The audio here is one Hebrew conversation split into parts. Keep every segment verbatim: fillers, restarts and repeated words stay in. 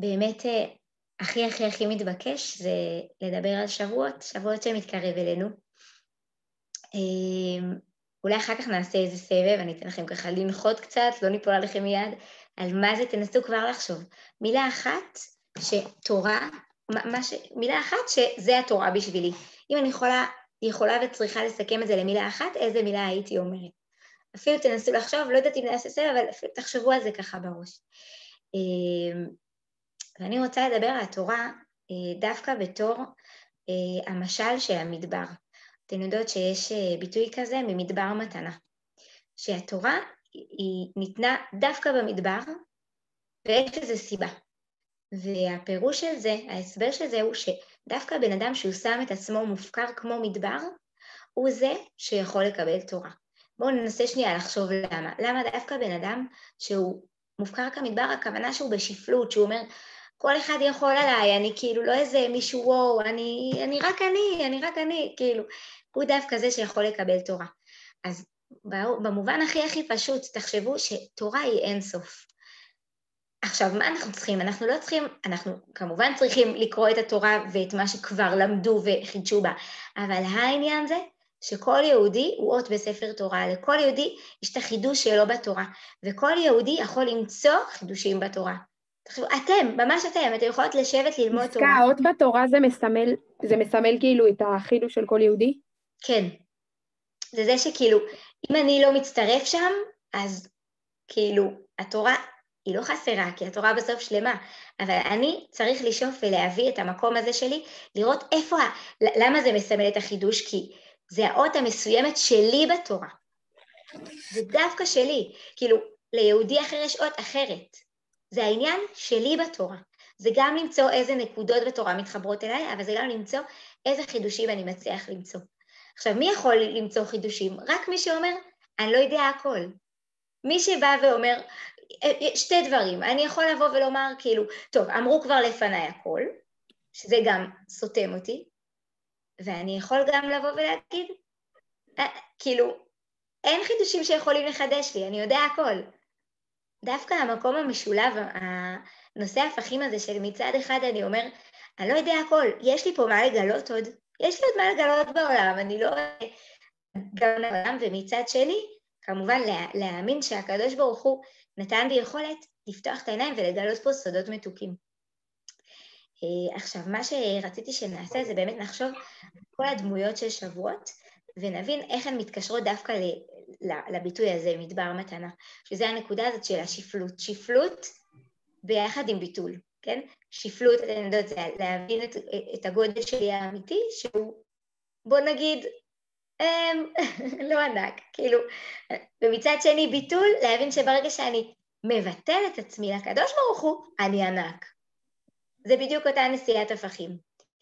באמת הכי הכי הכי מתבקש זה לדבר על שבועות, שבועות שמתקרב אלינו. אולי אחר כך נעשה איזה סבב, אני אתן לכם ככה לנחות קצת, לא ניפול עליכם מיד, על מה זה תנסו כבר לחשוב. מילה אחת שתורה, מה ש... מילה אחת שזה התורה בשבילי. אם אני יכולה, יכולה וצריכה לסכם את זה למילה אחת, איזה מילה הייתי אומרת. אפילו תנסו לחשוב, לא יודעת אם נעשה סבב, אבל אפילו תחשבו על זה ככה בראש. ואני רוצה לדבר על התורה דווקא בתור המשל של המדבר. אתן יודעות שיש ביטוי כזה ממדבר מתנה, שהתורה היא ניתנה דווקא במדבר, ויש לזה סיבה. והפירוש של זה, ההסבר של זה הוא שדווקא בן אדם שהוא שם את עצמו מופקר כמו מדבר, הוא זה שיכול לקבל תורה. בואו ננסה שנייה לחשוב למה. למה דווקא בן אדם שהוא מופקר כמדבר, הכוונה שהוא בשפלות, שהוא אומר, כל אחד יכול עליי, אני כאילו לא איזה מישהו וואו, אני, אני רק אני, אני רק אני, כאילו, הוא דווקא זה שיכול לקבל תורה. אז במובן הכי הכי פשוט, תחשבו שתורה היא אינסוף. עכשיו, מה אנחנו צריכים? אנחנו לא צריכים, אנחנו כמובן צריכים לקרוא את התורה ואת מה שכבר למדו וחידשו בה, אבל העניין זה שכל יהודי הוא אות בספר תורה, לכל יהודי יש את החידוש שלו בתורה, וכל יהודי יכול למצוא חידושים בתורה. תחשבו, אתם, ממש אתם, אתם יכולות לשבת ללמוד תורה. פסקה, האות בתורה זה מסמל, זה מסמל כאילו את החידוש של כל יהודי? כן. זה זה שכאילו, אם אני לא מצטרף שם, אז כאילו, התורה היא לא חסרה, כי התורה בסוף שלמה, אבל אני צריך לשאוף ולהביא את המקום הזה שלי, לראות איפה, למה זה מסמל את החידוש, כי זה האות המסוימת שלי בתורה. זה דווקא שלי, כאילו, ליהודי אחר יש אות אחרת. זה העניין שלי בתורה. זה גם למצוא איזה נקודות בתורה מתחברות אליי, אבל זה גם למצוא איזה חידושים אני מצליח למצוא. עכשיו, מי יכול למצוא חידושים? רק מי שאומר, אני לא יודע הכל. מי שבא ואומר, שתי דברים, אני יכול לבוא ולומר, כאילו, טוב, אמרו כבר לפניי הכל, שזה גם סותם אותי, ואני יכול גם לבוא ולהגיד, כאילו, אין חידושים שיכולים לחדש לי, אני יודע הכל. דווקא המקום המשולב, הנושא ההפכים הזה של מצד אחד אני אומר, אני לא יודע הכל, יש לי פה מה לגלות עוד, יש לי עוד מה לגלות בעולם, אני לא גם לעולם, ומצד שני, כמובן לה, להאמין שהקדוש ברוך הוא נתן לי יכולת לפתוח את העיניים ולגלות פה סודות מתוקים. עכשיו, מה שרציתי שנעשה זה באמת נחשוב כל הדמויות של שבועות, ונבין איך הן מתקשרות דווקא לביטוי הזה, מדבר מתנה, שזה הנקודה הזאת של השפלות, שפלות ביחד עם ביטול, כן? שפלות, אתם יודעות, זה להבין את, את הגודל שלי האמיתי, שהוא, בוא נגיד, לא ענק, כאילו, ומצד שני ביטול, להבין שברגע שאני מבטל את עצמי לקדוש ברוך הוא, אני ענק. זה בדיוק אותה נשיאת הפכים.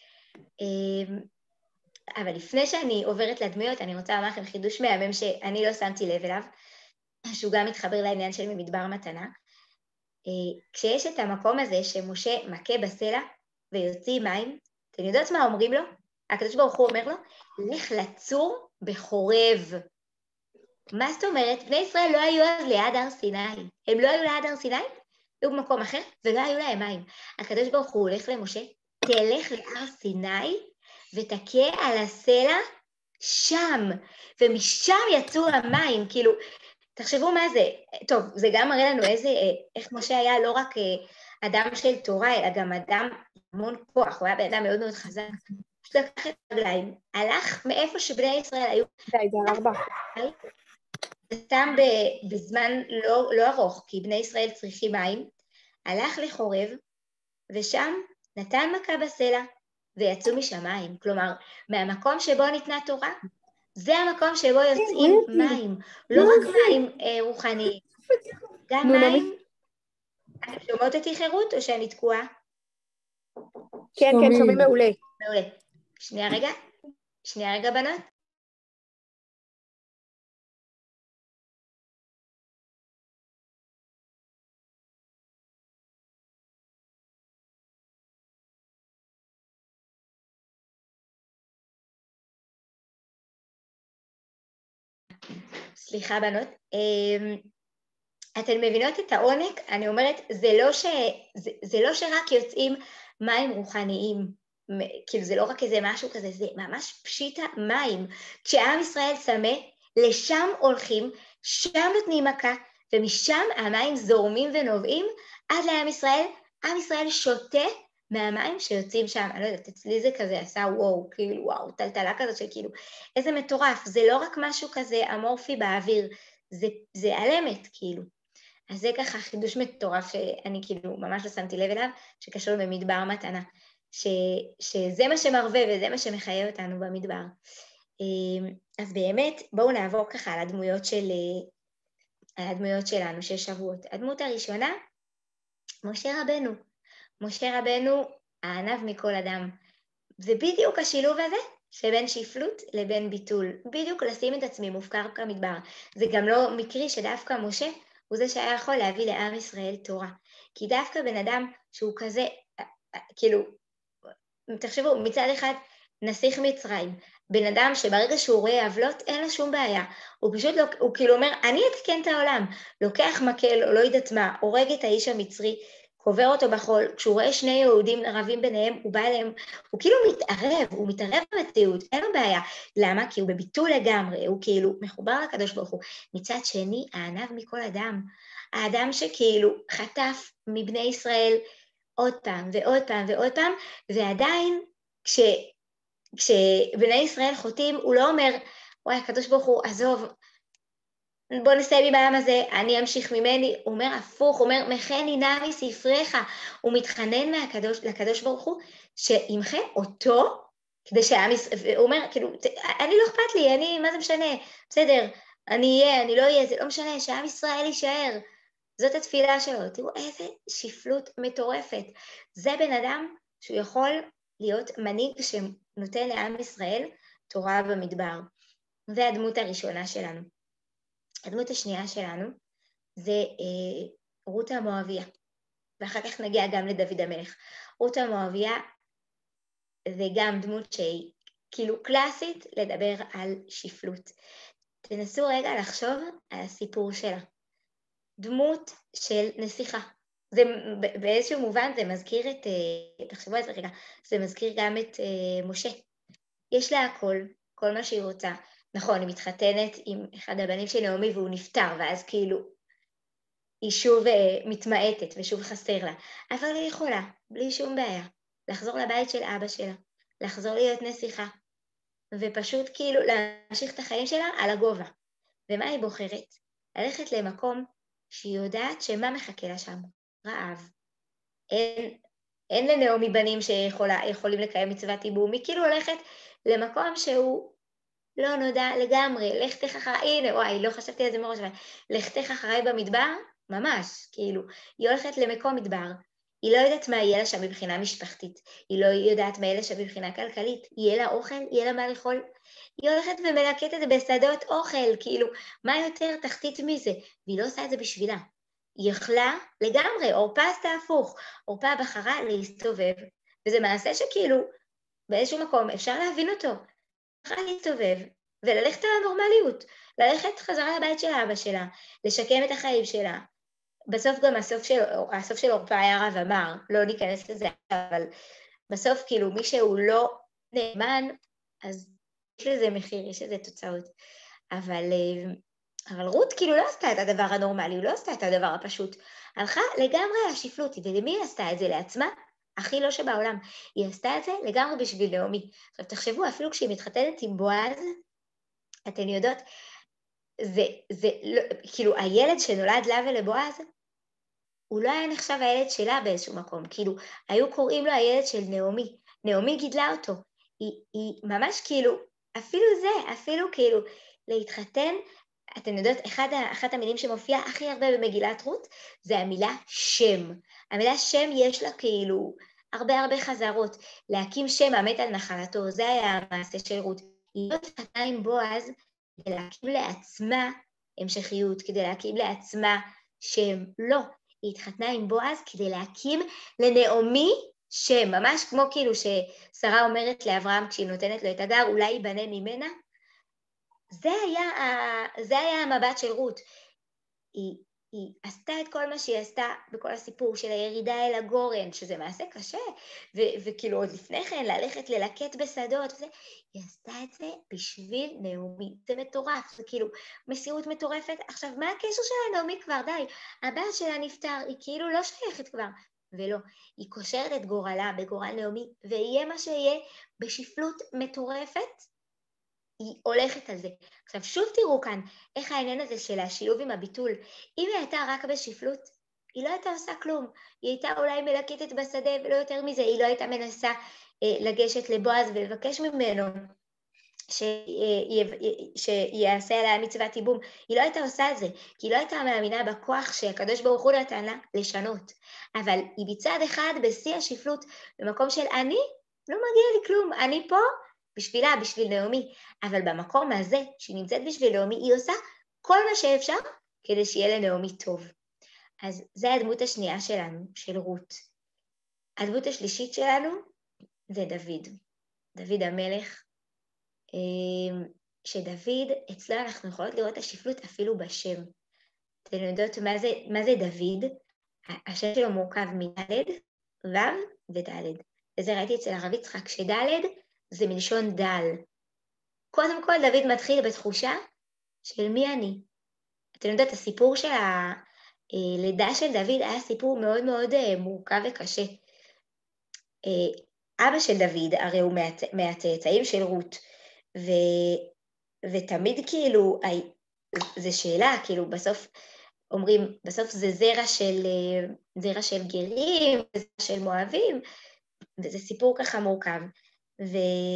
אבל לפני שאני עוברת לדמויות, אני רוצה לומר לכם חידוש מהמם שאני לא שמתי לב אליו, שהוא גם מתחבר לעניין של מדבר מתנה. כשיש את המקום הזה שמשה מכה בסלע ויוציא מים, אתם יודעות מה אומרים לו? הקדוש ברוך הוא אומר לו, לך לצור בחורב. מה זאת אומרת? בני ישראל לא היו אז ליד הר סיני. הם לא היו ליד הר סיני, היו במקום אחר, ולא היו להם מים. הקדוש ברוך הוא הולך למשה, תלך להר סיני, ותכה על הסלע שם, ומשם יצאו המים, כאילו, תחשבו מה זה, טוב, זה גם מראה לנו איזה, איך משה היה לא רק אדם של תורה, אלא גם אדם המון כוח, הוא היה בן אדם מאוד מאוד חזק, לקח את הרגליים, הלך מאיפה שבני ישראל היו, די, זה ארבע. סתם בזמן לא, לא ארוך, כי בני ישראל צריכים מים, הלך לחורב, ושם נתן מכה בסלע, ויצאו משמיים, כלומר, מהמקום שבו ניתנה תורה, זה המקום שבו יוצאים מים, לא רק מים רוחניים, גם מים, אתם שומעות אותי חירות או שאני תקועה? כן, כן, שומעים מעולה. מעולה. שנייה רגע, שנייה רגע בנות. סליחה בנות, אתן מבינות את העונק? אני אומרת, זה לא, ש... זה, זה לא שרק יוצאים מים רוחניים, כאילו זה לא רק איזה משהו כזה, זה ממש פשיטה מים. כשעם ישראל צמא, לשם הולכים, שם נותנים מכה, ומשם המים זורמים ונובעים עד לעם ישראל. עם ישראל שותה מהמים שיוצאים שם. אני לא יודעת, אצלי זה כזה עשה וואו, כאילו וואו, טלטלה כזאת של כאילו, איזה מטורף. זה לא רק משהו כזה אמורפי באוויר, זה, זה אלמת, כאילו. אז זה ככה חידוש מטורף שאני כאילו ממש לא שמתי לב אליו, שקשור במדבר מתנה, ש, שזה מה שמרווה וזה מה שמחיה אותנו במדבר. אז באמת בואו נעבור ככה על הדמויות, של, על הדמויות שלנו, של שבועות. הדמות הראשונה, משה רבנו. משה רבנו, הענב מכל אדם. זה בדיוק השילוב הזה שבין שפלות לבין ביטול. בדיוק לשים את עצמי מופקר כמדבר. זה גם לא מקרי שדווקא משה הוא זה שהיה יכול להביא לעם ישראל תורה. כי דווקא בן אדם שהוא כזה, כאילו, תחשבו, מצד אחד נסיך מצרים, בן אדם שברגע שהוא רואה עוולות אין לו שום בעיה. הוא פשוט, לא, הוא כאילו אומר, אני אתקן את העולם. לוקח מקל או לא יודעת מה, הורג את האיש המצרי, קובר אותו בחול, כשהוא רואה שני יהודים רבים ביניהם, הוא בא אליהם, הוא כאילו מתערב, הוא מתערב במציאות, אין לו בעיה. למה? כי הוא בביטול לגמרי, הוא כאילו מחובר לקדוש ברוך הוא. מצד שני, הענב מכל אדם, האדם שכאילו חטף מבני ישראל עוד פעם ועוד פעם ועוד פעם, ועדיין כש, כשבני ישראל חוטאים, הוא לא אומר, וואי, הקדוש ברוך הוא, עזוב, בוא נסיים עם העם הזה, אני אמשיך ממני. הוא אומר הפוך, הוא אומר, מחני נא מספריך. הוא מתחנן מהקדוש, לקדוש ברוך הוא, שימחה אותו, כדי שהעם ישראל, הוא אומר, כאילו, אני לא אכפת לי, אני, מה זה משנה? בסדר, אני אהיה, אני לא אהיה, זה לא משנה, שהעם ישראל יישאר. זאת התפילה שלו. תראו איזה שפלות מטורפת. זה בן אדם שהוא יכול להיות מנהיג שנותן לעם ישראל תורה במדבר. זה הדמות הראשונה שלנו. הדמות השנייה שלנו זה אה, רות המואביה, ואחר כך נגיע גם לדוד המלך. רות המואביה זה גם דמות שהיא כאילו קלאסית לדבר על שפלות. תנסו רגע לחשוב על הסיפור שלה. דמות של נסיכה. זה באיזשהו מובן זה מזכיר את, תחשבו על זה רגע, זה מזכיר גם את אה, משה. יש לה הכל, כל מה שהיא רוצה. נכון, היא מתחתנת עם אחד הבנים של נעמי והוא נפטר, ואז כאילו היא שוב מתמעטת ושוב חסר לה. אבל היא יכולה, בלי שום בעיה, לחזור לבית של אבא שלה, לחזור להיות נסיכה, ופשוט כאילו להמשיך את החיים שלה על הגובה. ומה היא בוחרת? ללכת למקום שהיא יודעת שמה מחכה לה שם? רעב. אין, אין לנעמי בנים שיכולים לקיים מצוות ייבום, היא כאילו הולכת למקום שהוא לא נודע לגמרי, לכתך אחריי, הנה, וואי, לא חשבתי על זה מראש, אבל לכתך אחריי במדבר, ממש, כאילו, היא הולכת למקום מדבר, היא לא יודעת מה יהיה לה שם מבחינה משפחתית, היא לא יודעת מה יהיה לה שם מבחינה כלכלית, יהיה לה אוכל, יהיה לה מה לאכול, היא הולכת ומלקטת בשדות אוכל, כאילו, מה יותר תחתית מזה, והיא לא עושה את זה בשבילה, היא יכלה לגמרי, אורפה עשתה הפוך, אורפה בחרה להסתובב, וזה מעשה שכאילו, באיזשהו מקום אפשר להבין אותו, צריכה להסתובב וללכת על הנורמליות, ללכת חזרה לבית של אבא שלה, לשקם את החיים שלה. בסוף גם הסוף של, הסוף של אורפה היה רב אמר, לא ניכנס לזה, אבל בסוף כאילו מי שהוא לא נאמן, אז יש לזה מחיר, יש לזה תוצאות. אבל, אבל רות כאילו לא עשתה את הדבר הנורמלי, היא לא עשתה את הדבר הפשוט, הלכה לגמרי השפלות, ולמי היא עשתה את זה? לעצמה? הכי לא שבעולם. היא עשתה את זה לגמרי בשביל נעמי. עכשיו תחשבו, אפילו כשהיא מתחתנת עם בועז, אתן יודעות, זה, זה לא, כאילו הילד שנולד לה ולבועז, הוא לא היה נחשב הילד שלה באיזשהו מקום, כאילו היו קוראים לו הילד של נעמי, נעמי גידלה אותו, היא, היא ממש כאילו, אפילו זה, אפילו כאילו להתחתן, אתן יודעות, אחד, אחת המילים שמופיעה הכי הרבה במגילת רות, זה המילה שם. המילה שם יש לה כאילו הרבה הרבה חזרות. להקים שם המת על נחלתו, זה היה המעשה של רות. היא לא התחתנה עם בועז כדי להקים לעצמה המשכיות, כדי להקים לעצמה שם. לא, היא התחתנה עם בועז כדי להקים לנעמי שם. ממש כמו כאילו ששרה אומרת לאברהם כשהיא נותנת לו את הגר, אולי ייבנה ממנה. זה היה, זה היה המבט של רות. היא היא עשתה את כל מה שהיא עשתה בכל הסיפור של הירידה אל הגורן, שזה מעשה קשה, ו- וכאילו עוד לפני כן ללכת ללקט בשדות, וזה, היא עשתה את זה בשביל נעמי, זה מטורף, זה כאילו מסירות מטורפת. עכשיו, מה הקשר שלה נעמי כבר? די, הבעל שלה נפטר, היא כאילו לא שייכת כבר, ולא, היא קושרת את גורלה בגורל נעמי, ויהיה מה שיהיה בשפלות מטורפת, היא הולכת על זה. עכשיו שוב תראו כאן איך העניין הזה של השילוב עם הביטול. אם היא הייתה רק בשפלות, היא לא הייתה עושה כלום. היא הייתה אולי מלקטת בשדה ולא יותר מזה, היא לא הייתה מנסה אה, לגשת לבועז ולבקש ממנו שיעשה עליה מצוות ייבום. היא לא הייתה עושה את זה, כי היא לא הייתה מאמינה בכוח שהקדוש ברוך הוא נתן לה לשנות. אבל היא בצד אחד בשיא השפלות, במקום של אני, לא מגיע לי כלום, אני פה, בשבילה, בשביל נעמי, אבל במקום הזה, שהיא נמצאת בשביל נעמי, היא עושה כל מה שאפשר כדי שיהיה לנעמי טוב. אז זה הדמות השנייה שלנו, של רות. הדמות השלישית שלנו זה דוד, דוד המלך, שדוד, אצלו אנחנו יכולות לראות השפלות אפילו בשם. אתם יודעות מה זה, מה זה דוד? השם שלו מורכב מדלת, וו ודלת. וזה ראיתי אצל הרב יצחק, שדלת זה מלשון דל. קודם כל דוד מתחיל בתחושה של מי אני. אתם יודעת, הסיפור של הלידה של דוד היה סיפור מאוד מאוד מורכב וקשה. אבא של דוד הרי הוא מהצאצאים של רות, ו... ותמיד כאילו, זה שאלה, כאילו בסוף אומרים, בסוף זה זרע של, זרע של גרים, זרע של מואבים, וזה סיפור ככה מורכב. ו...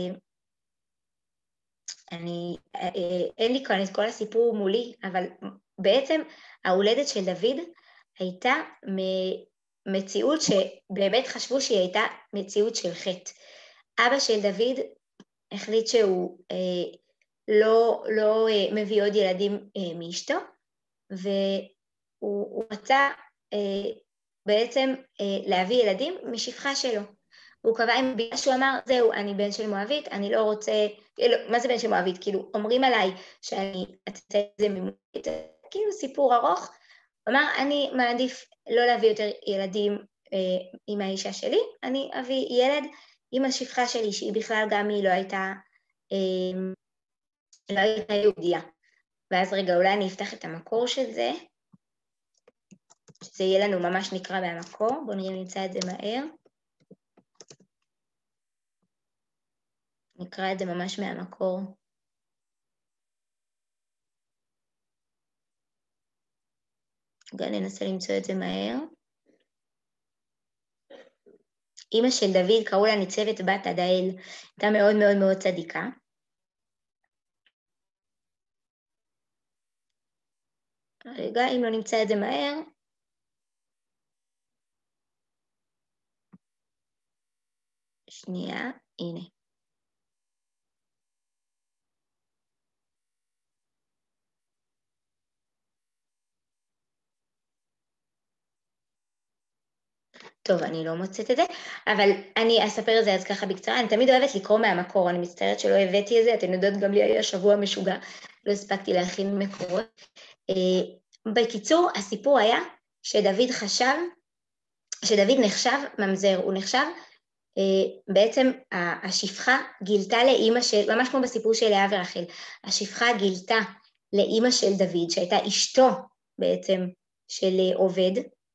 אני, אין לי כאן את כל הסיפור מולי, אבל בעצם ההולדת של דוד הייתה מציאות שבאמת חשבו שהיא הייתה מציאות של חטא. אבא של דוד החליט שהוא אה, לא, לא אה, מביא עוד ילדים אה, מאשתו, והוא רצה אה, בעצם אה, להביא ילדים משפחה שלו. הוא קבע עם בגלל שהוא אמר, זהו, אני בן של מואבית, אני לא רוצה, לא, מה זה בן של מואבית? כאילו, אומרים עליי שאני אצא את זה ממואבית, כאילו סיפור ארוך, הוא אמר, אני מעדיף לא להביא יותר ילדים אה, עם האישה שלי, אני אביא ילד עם השפחה שלי, שהיא בכלל גם היא לא הייתה, אה, לא הייתה יהודיה. ואז רגע, אולי אני אפתח את המקור של זה, שזה יהיה לנו ממש נקרא מהמקור, בואו נראה נמצא את זה מהר. נקרא את זה ממש מהמקור. גם ננסה למצוא את זה מהר. אמא של דוד, קראו לה ניצבת בת עדאל, הייתה מאוד מאוד מאוד צדיקה. רגע, אם לא נמצא את זה מהר. שנייה, הנה. טוב, אני לא מוצאת את זה, אבל אני אספר את זה אז ככה בקצרה. אני תמיד אוהבת לקרוא מהמקור, אני מצטערת שלא הבאתי את זה, אתן יודעות, גם לי היה שבוע משוגע, לא הספקתי להכין מקורות. בקיצור, הסיפור היה שדוד חשב, שדוד נחשב ממזר, הוא נחשב, בעצם השפחה גילתה לאמא של, ממש כמו בסיפור של לאה ורחל, השפחה גילתה לאמא של דוד, שהייתה אשתו בעצם של עובד,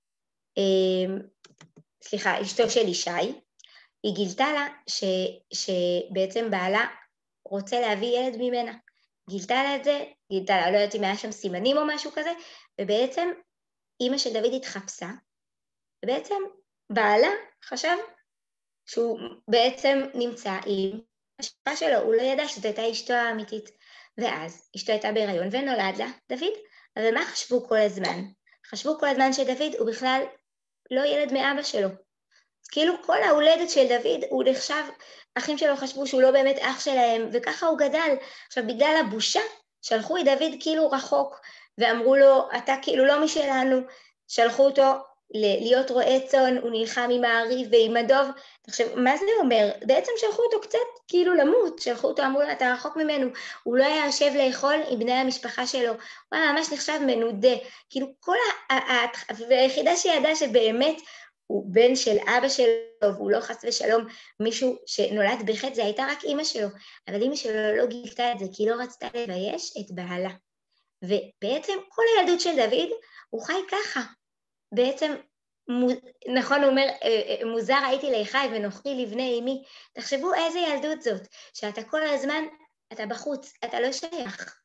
סליחה, אשתו של ישי, היא גילתה לה ש, שבעצם בעלה רוצה להביא ילד ממנה. גילתה לה את זה, גילתה לה, לא יודעת אם היה שם סימנים או משהו כזה, ובעצם אמא של דוד התחפשה, ובעצם בעלה חשב שהוא בעצם נמצא עם השפחה שלו, הוא לא ידע שזו הייתה אשתו האמיתית. ואז אשתו הייתה בהיריון ונולד לה דוד, אבל מה חשבו כל הזמן? חשבו כל הזמן שדוד הוא בכלל לא ילד מאבא שלו. אז כאילו כל ההולדת של דוד הוא נחשב, אחים שלו חשבו שהוא לא באמת אח שלהם, וככה הוא גדל. עכשיו בגלל הבושה שלחו את דוד כאילו רחוק, ואמרו לו, אתה כאילו לא משלנו, שלחו אותו להיות רועה צאן, הוא נלחם עם הארי ועם הדוב. עכשיו, מה זה אומר? בעצם שלחו אותו קצת כאילו למות, שלחו אותו, אמרו לו, אתה רחוק ממנו, הוא לא היה יושב לאכול עם בני המשפחה שלו, הוא היה ממש נחשב מנודה, כאילו כל ה... והיחידה שידעה שבאמת הוא בן של אבא שלו, והוא לא חס ושלום מישהו שנולד בחטא, זה הייתה רק אמא שלו, אבל אמא שלו לא גילתה את זה, כי היא לא רצתה לבייש את בעלה. ובעצם כל הילדות של דוד, הוא חי ככה. בעצם, נכון, הוא אומר, מוזר הייתי לאחי ונוכרי לבני אמי. תחשבו איזה ילדות זאת, שאתה כל הזמן, אתה בחוץ, אתה לא שייך.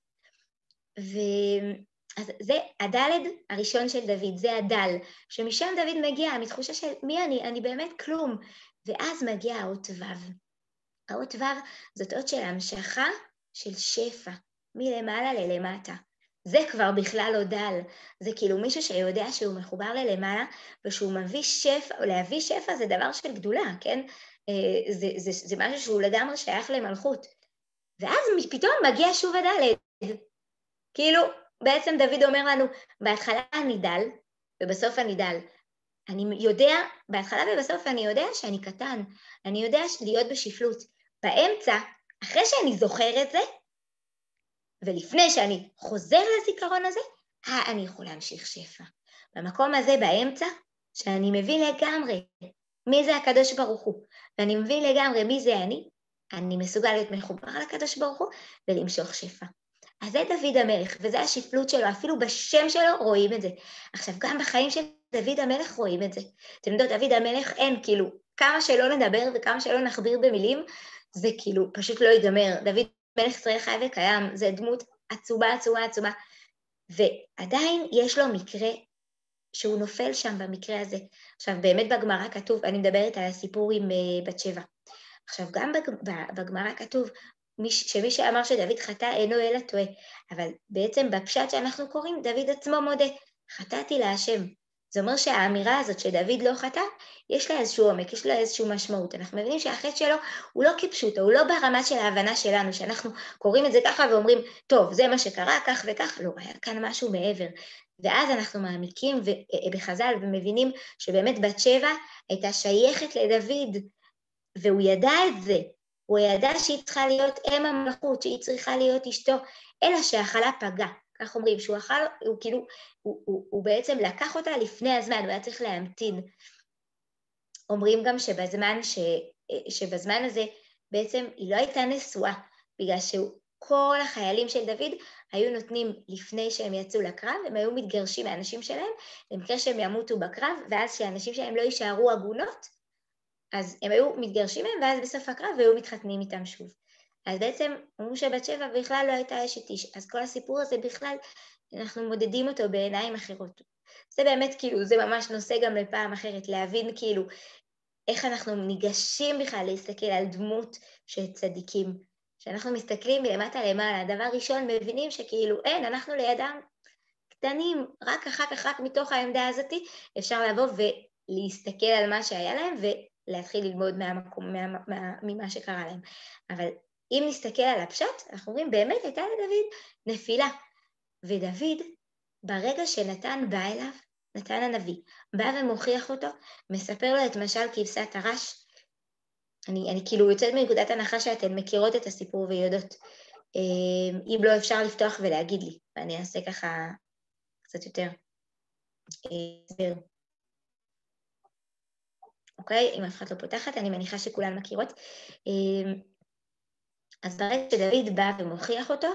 אז זה הדלת הראשון של דוד, זה הדל, שמשם דוד מגיע, מתחושה של מי אני, אני באמת כלום. ואז מגיע האות ו'. האות ו' זאת אות של המשכה של שפע, מלמעלה ללמטה. זה כבר בכלל לא דל, זה כאילו מישהו שיודע שהוא מחובר ללמעלה, ושהוא מביא שפע, או להביא שפע זה דבר של גדולה, כן? זה, זה, זה משהו שהוא לגמרי שייך למלכות. ואז פתאום מגיע שוב הדלת. כאילו, בעצם דוד אומר לנו, בהתחלה אני דל, ובסוף אני דל. אני יודע, בהתחלה ובסוף אני יודע שאני קטן, אני יודע להיות בשפלות. באמצע, אחרי שאני זוכר את זה, ולפני שאני חוזר לזיכרון הזה, אה, אני יכול להמשיך שפע. במקום הזה באמצע, שאני מבין לגמרי מי זה הקדוש ברוך הוא, ואני מבין לגמרי מי זה אני, אני מסוגל להיות מחובר לקדוש ברוך הוא, ולמשוך שפע. אז זה דוד המלך, וזה השפלות שלו, אפילו בשם שלו רואים את זה. עכשיו, גם בחיים של דוד המלך רואים את זה. אתם יודעות, דוד המלך אין, כאילו, כמה שלא נדבר וכמה שלא נכביר במילים, זה כאילו פשוט לא ייגמר. דוד מלך ישראל חי וקיים, זה דמות עצומה, עצומה, עצומה. ועדיין יש לו מקרה שהוא נופל שם במקרה הזה. עכשיו, באמת בגמרא כתוב, אני מדברת על הסיפור עם בת שבע. עכשיו, גם בגמרא כתוב, שמי שאמר שדוד חטא אינו אלא טועה, אבל בעצם בפשט שאנחנו קוראים, דוד עצמו מודה, חטאתי להשם. זה אומר שהאמירה הזאת שדוד לא חטא, יש לה איזשהו עומק, יש לה איזשהו משמעות. אנחנו מבינים שהחטא שלו הוא לא כפשוטו, הוא לא ברמה של ההבנה שלנו, שאנחנו קוראים את זה ככה ואומרים, טוב, זה מה שקרה, כך וכך, לא, היה כאן משהו מעבר. ואז אנחנו מעמיקים בחז"ל ומבינים שבאמת בת שבע הייתה שייכת לדוד, והוא ידע את זה. הוא ידע שהיא צריכה להיות אם המלכות, שהיא צריכה להיות אשתו, אלא שהאכלה פגע. כך אומרים, שהוא אכל, הוא כאילו, הוא, הוא, הוא בעצם לקח אותה לפני הזמן, הוא היה צריך להמתין. אומרים גם שבזמן, ש, שבזמן הזה בעצם היא לא הייתה נשואה, בגלל שכל החיילים של דוד היו נותנים לפני שהם יצאו לקרב, הם היו מתגרשים מהאנשים שלהם, למקרה שהם ימותו בקרב, ואז שהאנשים שלהם לא יישארו עגונות, אז הם היו מתגרשים מהם, ואז בסוף הקרב היו מתחתנים איתם שוב. אז בעצם, אומרים שבת שבע בכלל לא הייתה אשת איש, אז כל הסיפור הזה בכלל, אנחנו מודדים אותו בעיניים אחרות. זה באמת כאילו, זה ממש נושא גם לפעם אחרת, להבין כאילו, איך אנחנו ניגשים בכלל להסתכל על דמות של צדיקים. כשאנחנו מסתכלים מלמטה למעלה, דבר ראשון מבינים שכאילו, אין, אנחנו לידם קטנים, רק אחר כך, רק מתוך העמדה הזאת, אפשר לבוא ולהסתכל על מה שהיה להם, ו... להתחיל ללמוד מהמקום, מה, מה, ממה שקרה להם. אבל אם נסתכל על הפשט, אנחנו אומרים, באמת הייתה לדוד נפילה. ודוד, ברגע שנתן בא אליו, נתן הנביא, בא ומוכיח אותו, מספר לו את משל כבשת הרש. אני, אני כאילו יוצאת מנקודת הנחה שאתן מכירות את הסיפור ויודעות. אם לא אפשר לפתוח ולהגיד לי, ואני אעשה ככה קצת יותר הסבר. אוקיי? אם אף אחד לא פותחת, אני מניחה שכולן מכירות. אז ברגע שדוד בא ומוכיח אותו,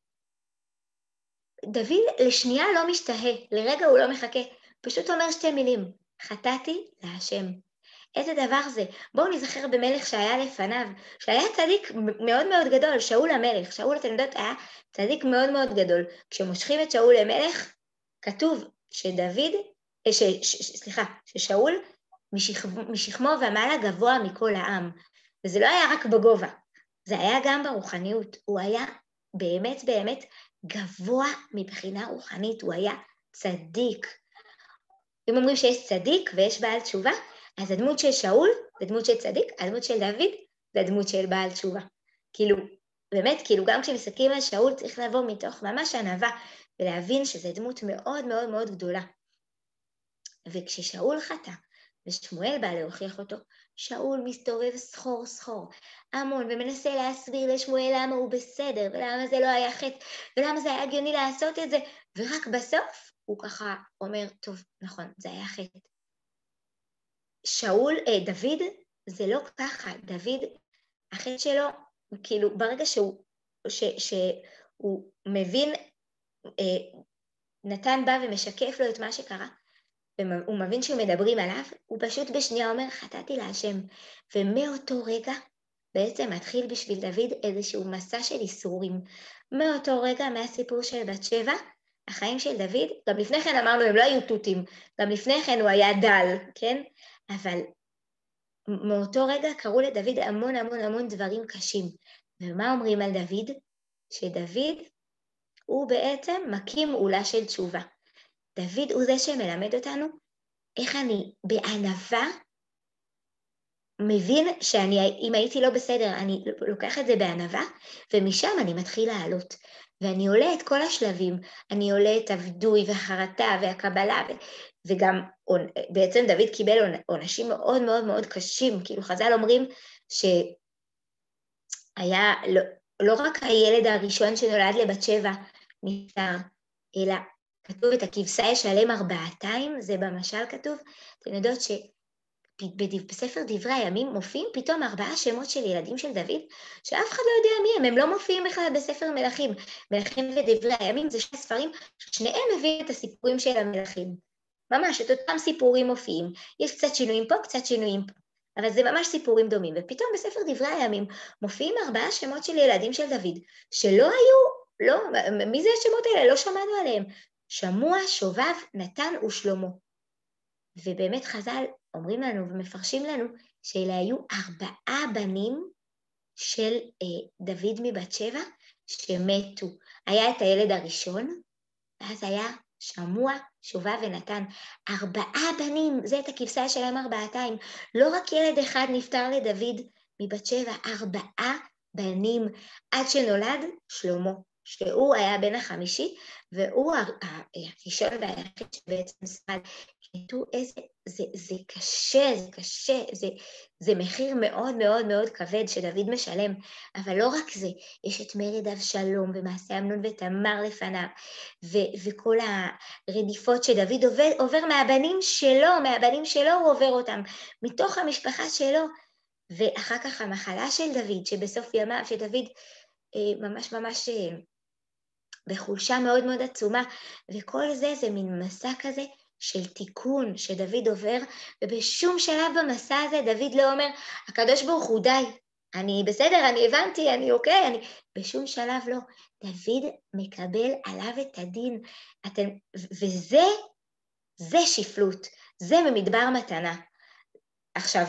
דוד לשנייה לא משתהה, לרגע הוא לא מחכה, פשוט אומר שתי מילים, חטאתי להשם. איזה דבר זה? בואו נזכר במלך שהיה לפניו, שהיה צדיק מאוד מאוד גדול, שאול המלך, שאול אתם יודעות היה צדיק מאוד מאוד גדול. כשמושכים את שאול למלך, כתוב שדוד, ש, ש, סליחה, ששאול, משכמו, משכמו ומעלה גבוה מכל העם. וזה לא היה רק בגובה, זה היה גם ברוחניות. הוא היה באמת באמת גבוה מבחינה רוחנית, הוא היה צדיק. אם אומרים שיש צדיק ויש בעל תשובה, אז הדמות של שאול זה דמות של צדיק, הדמות של דוד זה דמות של בעל תשובה. כאילו, באמת, כאילו גם כשמסתכלים על שאול צריך לבוא מתוך ממש ענווה, ולהבין שזו דמות מאוד מאוד מאוד גדולה. וכששאול חטא, ושמואל בא להוכיח אותו, שאול מסתובב סחור סחור, המון, ומנסה להסביר לשמואל למה הוא בסדר, ולמה זה לא היה חטא, ולמה זה היה הגיוני לעשות את זה, ורק בסוף הוא ככה אומר, טוב, נכון, זה היה חטא. שאול, אה, דוד, זה לא ככה, דוד, החטא שלו, כאילו, ברגע שהוא, ש, שהוא מבין, אה, נתן בא ומשקף לו את מה שקרה, והוא מבין שמדברים עליו, הוא פשוט בשנייה אומר, חטאתי להשם, ומאותו רגע בעצם מתחיל בשביל דוד איזשהו מסע של איסורים. מאותו רגע, מהסיפור של בת שבע, החיים של דוד, גם לפני כן אמרנו, הם לא היו תותים, גם לפני כן הוא היה דל, כן? אבל מאותו רגע קראו לדוד המון המון המון דברים קשים. ומה אומרים על דוד? שדוד הוא בעצם מקים עולה של תשובה. דוד הוא זה שמלמד אותנו איך אני בענווה מבין שאני, אם הייתי לא בסדר, אני לוקח את זה בענווה, ומשם אני מתחיל לעלות. ואני עולה את כל השלבים, אני עולה את הוידוי והחרטה והקבלה, ו, וגם בעצם דוד קיבל עונשים מאוד מאוד מאוד קשים, כאילו חז"ל אומרים שהיה לא, לא רק הילד הראשון שנולד לבת שבע נפטר, אלא כתוב את הכבשה ישלם ארבעתיים, זה במשל כתוב, אתן יודעות שבספר דברי הימים מופיעים פתאום ארבעה שמות של ילדים של דוד, שאף אחד לא יודע מי הם, הם לא מופיעים בכלל בספר מלכים. מלכים ודברי הימים זה שני ספרים, שניהם מביאים את הסיפורים של המלכים. ממש, את אותם סיפורים מופיעים, יש קצת שינויים פה, קצת שינויים פה, אבל זה ממש סיפורים דומים, ופתאום בספר דברי הימים מופיעים ארבעה שמות של ילדים של דוד, שלא היו, לא, מי זה השמות האלה? לא שמענו עליהם. שמוע, שובב, נתן ושלמה. ובאמת חז"ל אומרים לנו ומפרשים לנו שאלה היו ארבעה בנים של אה, דוד מבת שבע שמתו. היה את הילד הראשון, ואז היה שמוע, שובב ונתן. ארבעה בנים, זה את הכבשה שלהם ארבעתיים. לא רק ילד אחד נפטר לדוד מבת שבע, ארבעה בנים, עד שנולד שלמה. שהוא היה בן החמישי, והוא הראשון והיחיד שבעצם שרד. תראו איזה, זה, זה קשה, זה קשה, זה, זה מחיר מאוד מאוד מאוד כבד שדוד משלם, אבל לא רק זה, יש את מרד אבשלום ומעשה אמנון ותמר לפניו, ו, וכל הרדיפות שדוד עובר, עובר מהבנים שלו, מהבנים שלו הוא עובר אותם, מתוך המשפחה שלו, ואחר כך המחלה של דוד, שבסוף ימיו שדוד ממש ממש בחולשה מאוד מאוד עצומה, וכל זה זה מין מסע כזה של תיקון שדוד עובר, ובשום שלב במסע הזה דוד לא אומר, הקדוש ברוך הוא די, אני בסדר, אני הבנתי, אני אוקיי, אני... בשום שלב לא. דוד מקבל עליו את הדין, אתם... וזה, זה שפלות, זה במדבר מתנה. עכשיו,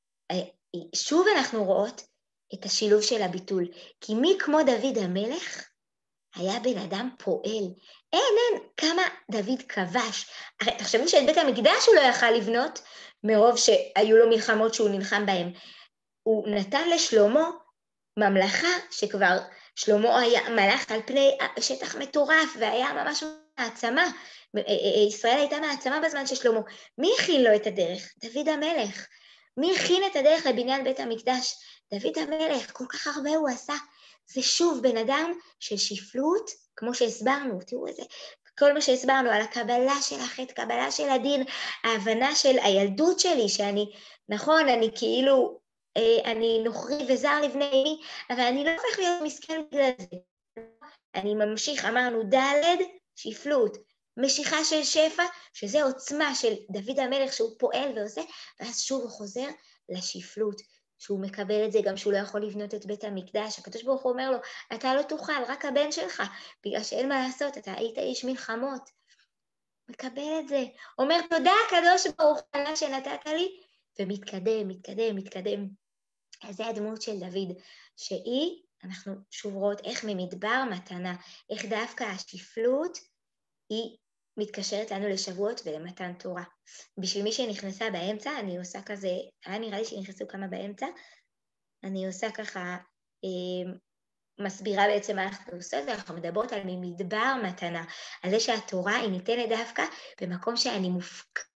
שוב אנחנו רואות את השילוב של הביטול, כי מי כמו דוד המלך, היה בן אדם פועל. אין, אין, כמה דוד כבש. הרי תחשבו שאת בית המקדש הוא לא יכל לבנות, מרוב שהיו לו מלחמות שהוא נלחם בהם. הוא נתן לשלמה ממלכה, שכבר שלמה היה מלך על פני שטח מטורף, והיה ממש מעצמה. ישראל הייתה מעצמה בזמן של שלמה. מי הכין לו את הדרך? דוד המלך. מי הכין את הדרך לבניין בית המקדש? דוד המלך, כל כך הרבה הוא עשה. זה שוב בן אדם של שפלות, כמו שהסברנו, תראו איזה, כל מה שהסברנו על הקבלה של החטא, קבלה של הדין, ההבנה של הילדות שלי, שאני, נכון, אני כאילו, אני נוכרי וזר לבני אמי, אבל אני לא הופך להיות מסכן בגלל זה. אני ממשיך, אמרנו, ד' שפלות, משיכה של שפע, שזה עוצמה של דוד המלך שהוא פועל ועושה, ואז שוב הוא חוזר לשפלות. שהוא מקבל את זה גם שהוא לא יכול לבנות את בית המקדש. הקדוש ברוך הוא אומר לו, אתה לא תוכל, רק הבן שלך, בגלל שאין מה לעשות, אתה היית איש מלחמות. מקבל את זה. אומר, תודה הקדוש ברוך הוא שנתת לי, ומתקדם, מתקדם, מתקדם. אז זה הדמות של דוד, שהיא, אנחנו שוב רואות איך ממדבר מתנה, איך דווקא השפלות היא מתקשרת לנו לשבועות ולמתן תורה. בשביל מי שנכנסה באמצע, אני עושה כזה, היה נראה לי שנכנסו כמה באמצע, אני עושה ככה, אה, מסבירה בעצם מה אנחנו עושות, ואנחנו מדברות על ממדבר מתנה, על זה שהתורה היא ניתנת דווקא במקום שאני מופקרת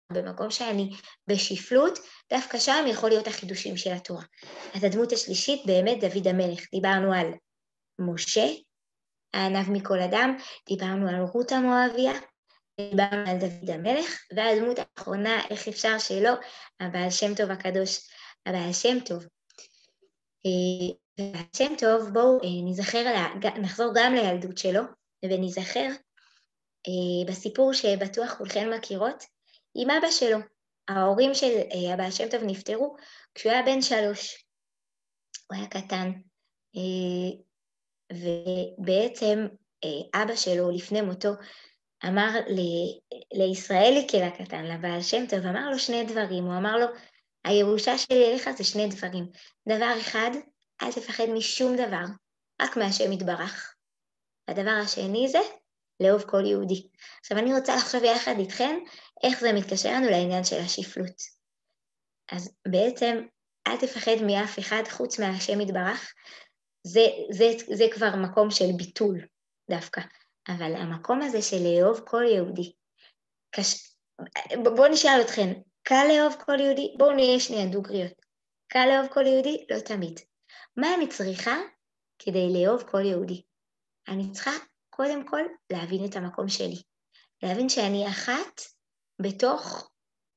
במקום שאני בשפלות, דווקא שם יכול להיות החידושים של התורה. אז הדמות השלישית באמת דוד המלך, דיברנו על משה, הענב מכל אדם, דיברנו על רות המואביה, דיברנו על דוד המלך, והדמות האחרונה, איך אפשר שלא, הבעל שם טוב הקדוש, הבעל שם טוב. הבעל שם טוב, בואו נזכר, נחזור גם לילדות שלו, ונזכר בסיפור שבטוח כולכן מכירות, עם אבא שלו. ההורים של הבעל שם טוב נפטרו כשהוא היה בן שלוש. הוא היה קטן, ובעצם אבא שלו לפני מותו אמר לישראליקל הקטן, לבעל שם טוב, אמר לו שני דברים. הוא אמר לו, הירושה שלי אליך זה שני דברים. דבר אחד, אל תפחד משום דבר, רק מהשם יתברך. הדבר השני זה, לאהוב כל יהודי. עכשיו אני רוצה לחשוב יחד איתכם, איך זה מתקשר לנו לעניין של השפלות. אז בעצם, אל תפחד מאף אחד חוץ מהשם יתברך, זה, זה, זה כבר מקום של ביטול דווקא. אבל המקום הזה של לאהוב כל יהודי, קש... בואו נשאל אתכם, קל לאהוב כל יהודי? בואו נהיה שנייה דוגריות. קל לאהוב כל יהודי? לא תמיד. מה אני צריכה כדי לאהוב כל יהודי? אני צריכה קודם כל להבין את המקום שלי. להבין שאני אחת בתוך,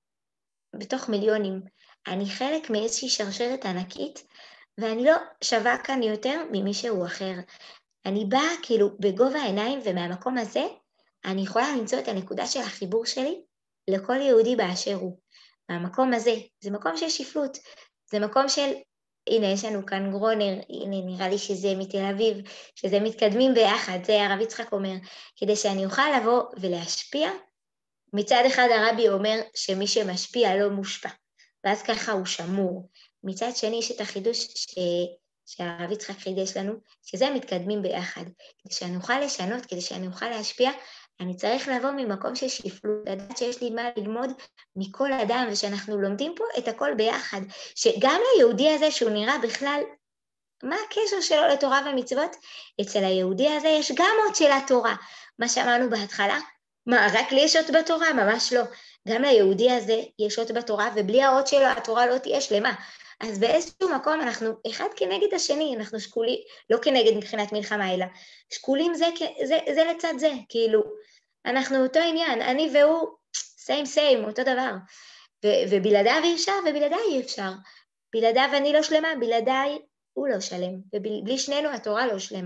בתוך מיליונים. אני חלק מאיזושהי שרשרת ענקית, ואני לא שווה כאן יותר ממישהו אחר. אני באה כאילו בגובה העיניים, ומהמקום הזה אני יכולה למצוא את הנקודה של החיבור שלי לכל יהודי באשר הוא. מהמקום הזה, זה מקום של שפלות, זה מקום של, הנה יש לנו כאן גרונר, הנה נראה לי שזה מתל אביב, שזה מתקדמים ביחד, זה הרב יצחק אומר, כדי שאני אוכל לבוא ולהשפיע. מצד אחד הרבי אומר שמי שמשפיע לא מושפע, ואז ככה הוא שמור. מצד שני יש את החידוש ש... שהרב יצחק חידש לנו, שזה מתקדמים ביחד. כדי שאני אוכל לשנות, כדי שאני אוכל להשפיע, אני צריך לבוא ממקום של שפלות, לדעת שיש לי מה ללמוד מכל אדם, ושאנחנו לומדים פה את הכל ביחד. שגם ליהודי הזה שהוא נראה בכלל, מה הקשר שלו לתורה ומצוות? אצל היהודי הזה יש גם עוד של התורה. מה שאמרנו בהתחלה? מה, רק לי יש עוד בתורה? ממש לא. גם ליהודי הזה יש עוד בתורה, ובלי העוד שלו התורה לא תהיה שלמה. אז באיזשהו מקום אנחנו אחד כנגד השני, אנחנו שקולים, לא כנגד מבחינת מלחמה, אלא שקולים זה, זה, זה לצד זה, כאילו, אנחנו אותו עניין, אני והוא, סיים סיים, אותו דבר, ו, ובלעדיו אי אפשר, ובלעדיי אי אפשר, בלעדיו אני לא שלמה, בלעדיי הוא לא שלם, ובלי שנינו התורה לא שלמה.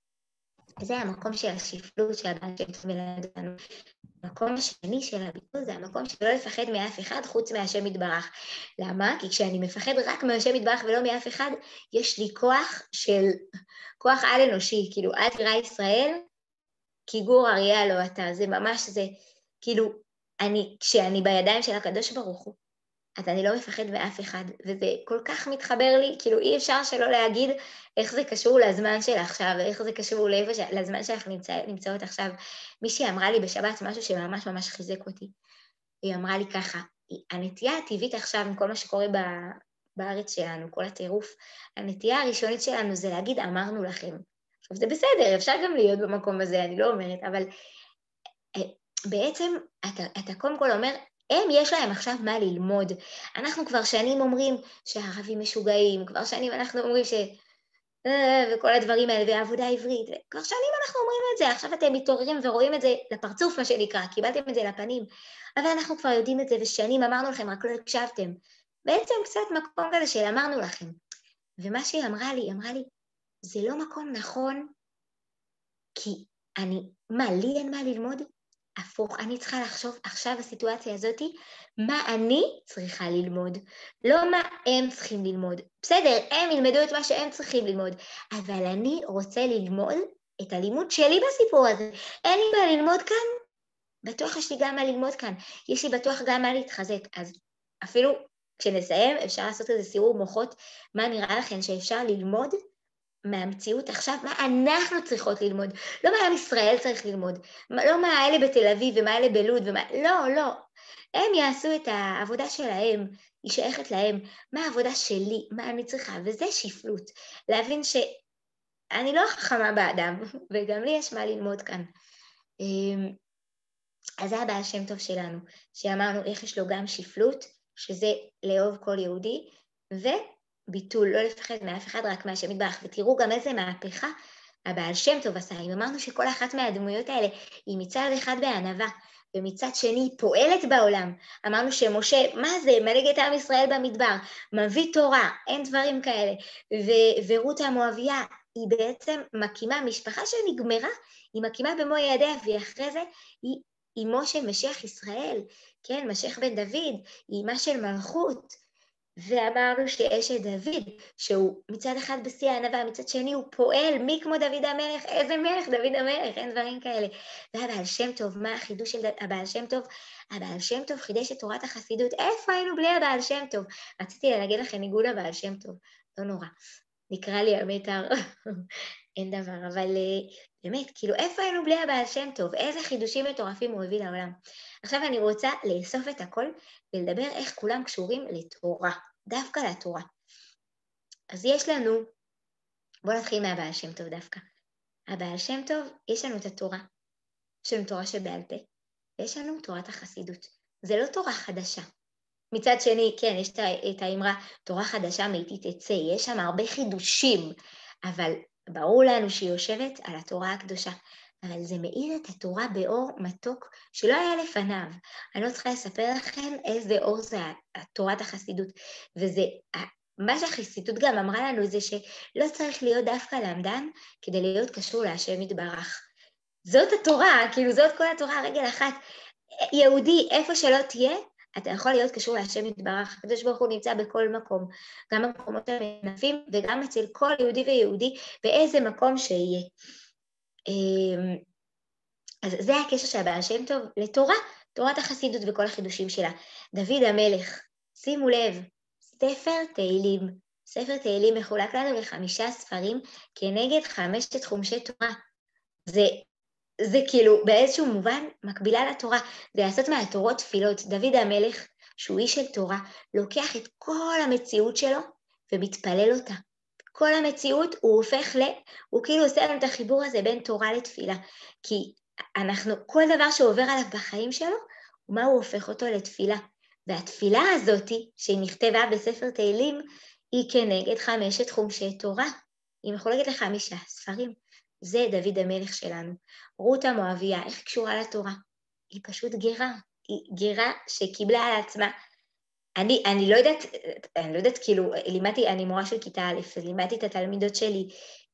זה המקום של השפלות שהבן שם טוב מלמד אותנו. המקום השני של הביטול זה המקום שלא לפחד מאף אחד חוץ מהשם יתברך. למה? כי כשאני מפחד רק מהשם יתברך ולא מאף אחד, יש לי כוח של, כוח על אנושי, כאילו, אל תירא ישראל, כי גור אריה לא אתה, זה ממש זה, כאילו, אני, כשאני בידיים של הקדוש ברוך הוא, אז אני לא מפחד מאף אחד, וזה כל כך מתחבר לי, כאילו אי אפשר שלא להגיד איך זה קשור לזמן של עכשיו, איך זה קשור לזמן שאנחנו נמצא, נמצאות עכשיו. מישהי אמרה לי בשבת משהו שממש ממש חיזק אותי. היא אמרה לי ככה, הנטייה הטבעית עכשיו עם כל מה שקורה בארץ שלנו, כל הטירוף, הנטייה הראשונית שלנו זה להגיד אמרנו לכם. עכשיו זה בסדר, אפשר גם להיות במקום הזה, אני לא אומרת, אבל בעצם אתה, אתה קודם כל אומר, הם יש להם עכשיו מה ללמוד. אנחנו כבר שנים אומרים שהערבים משוגעים, כבר שנים אנחנו אומרים ש... וכל הדברים האלה, והעבודה העברית, כבר שנים אנחנו אומרים את זה, עכשיו אתם מתעוררים ורואים את זה לפרצוף מה שנקרא, קיבלתם את זה לפנים, אבל אנחנו כבר יודעים את זה ושנים אמרנו לכם, רק לא הקשבתם. בעצם קצת מקום כזה של אמרנו לכם. ומה שהיא אמרה לי, היא אמרה לי, זה לא מקום נכון, כי אני, מה, לי אין מה ללמוד? הפוך, אני צריכה לחשוב עכשיו בסיטואציה הזאת, מה אני צריכה ללמוד, לא מה הם צריכים ללמוד. בסדר, הם ילמדו את מה שהם צריכים ללמוד, אבל אני רוצה ללמוד את הלימוד שלי בסיפור הזה. אין לי מה ללמוד כאן, בטוח יש לי גם מה ללמוד כאן, יש לי בטוח גם מה להתחזק, אז אפילו כשנסיים אפשר לעשות איזה סיור מוחות, מה נראה לכם שאפשר ללמוד מהמציאות עכשיו, מה אנחנו צריכות ללמוד, לא מה עם ישראל צריך ללמוד, לא מה האלה בתל אביב ומה אלה בלוד, ומה... לא, לא, הם יעשו את העבודה שלהם, היא שייכת להם, מה העבודה שלי, מה אני צריכה, וזה שפלות, להבין שאני לא חכמה באדם, וגם לי יש מה ללמוד כאן. אז זה הבעל שם טוב שלנו, שאמרנו איך יש לו גם שפלות, שזה לאהוב כל יהודי, וביטול, לא לפחד מאף אחד, רק מהשם יתברך. ותראו גם איזה מהפכה הבעל שם טוב עשה. אם אמרנו שכל אחת מהדמויות האלה היא מצד אחד בענווה, ומצד שני היא פועלת בעולם. אמרנו שמשה, מה זה? מנהיג את עם ישראל במדבר, מביא תורה, אין דברים כאלה. ו- ורות המואביה, היא בעצם מקימה משפחה שנגמרה, היא מקימה במו ידיה, ואחרי זה היא אמו של משיח ישראל, כן, משיח בן דוד, היא אמה של מלכות. ואמרנו שאשת דוד, שהוא מצד אחד בשיא הענווה, מצד שני הוא פועל, מי כמו דוד המלך, איזה מלך דוד המלך, אין דברים כאלה. והבעל שם טוב, מה החידוש של הבעל שם טוב? הבעל שם טוב חידש את תורת החסידות, איפה היינו בלי הבעל שם טוב? רציתי להגיד לכם ניגוד הבעל שם טוב, לא נורא, נקרא לי המתר, אין דבר, אבל באמת, כאילו איפה היינו בלי הבעל שם טוב? איזה חידושים מטורפים הוא הביא לעולם. עכשיו אני רוצה לאסוף את הכל ולדבר איך כולם קשורים לתורה, דווקא לתורה. אז יש לנו, בואו נתחיל מהבעל שם טוב דווקא. הבעל שם טוב, יש לנו את התורה, יש לנו תורה שבעל פה, ויש לנו תורת החסידות. זה לא תורה חדשה. מצד שני, כן, יש את האמרה, תורה חדשה מאיתי תצא, יש שם הרבה חידושים, אבל ברור לנו שהיא יושבת על התורה הקדושה. אבל זה מאיר את התורה באור מתוק שלא היה לפניו. אני לא צריכה לספר לכם איזה אור זה תורת החסידות. וזה, מה שהחסידות גם אמרה לנו זה שלא צריך להיות דווקא למדן כדי להיות קשור להשם יתברך. זאת התורה, כאילו זאת כל התורה, רגל אחת. יהודי, איפה שלא תהיה, אתה יכול להיות קשור להשם יתברך. הקדוש ברוך הוא נמצא בכל מקום, גם במקומות המנפים וגם אצל כל יהודי ויהודי, באיזה מקום שיהיה. אז זה הקשר של הבעל שם טוב לתורה, תורת החסידות וכל החידושים שלה. דוד המלך, שימו לב, ספר תהילים. ספר תהילים מחולק לנו לחמישה ספרים כנגד חמשת חומשי תורה. זה, זה כאילו באיזשהו מובן מקבילה לתורה, זה לעשות מהתורות תפילות. דוד המלך, שהוא איש של תורה, לוקח את כל המציאות שלו ומתפלל אותה. כל המציאות הוא הופך ל... הוא כאילו עושה לנו את החיבור הזה בין תורה לתפילה. כי אנחנו, כל דבר שעובר עליו בחיים שלו, מה הוא הופך אותו לתפילה. והתפילה הזאת, שהיא נכתבה בספר תהילים, היא כנגד חמשת חומשי תורה. היא מחולקת לחמישה ספרים. זה דוד המלך שלנו. רות המואביה, איך קשורה לתורה? היא פשוט גרה. היא גרה שקיבלה על עצמה. אני, אני לא יודעת, אני לא יודעת, כאילו, לימדתי, אני מורה של כיתה א', אז לימדתי את התלמידות שלי